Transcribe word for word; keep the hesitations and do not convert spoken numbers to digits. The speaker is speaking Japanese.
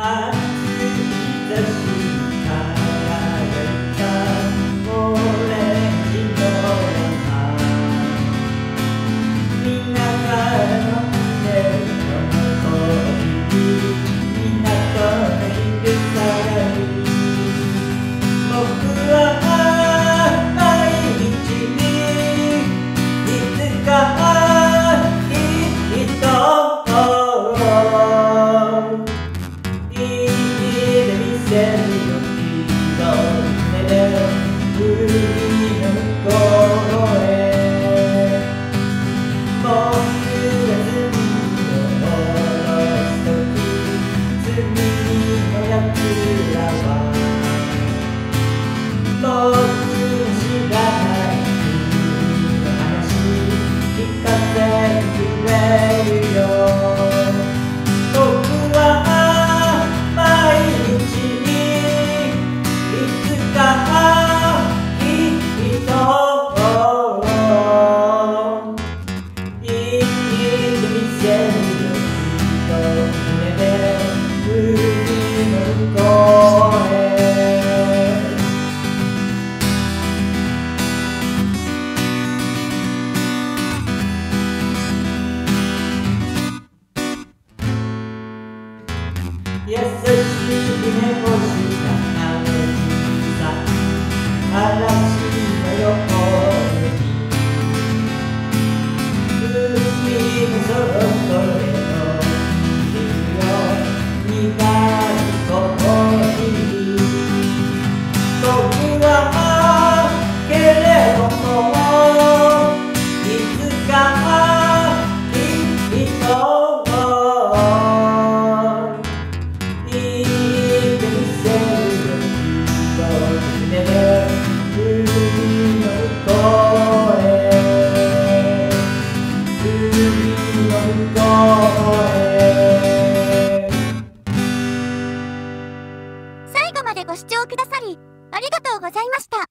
優しい夢をしたあの日さ、嵐のように海のそこへと行くよ、苦い恋僕はけれどもいつかきっと最後までご視聴くださりありがとうございました。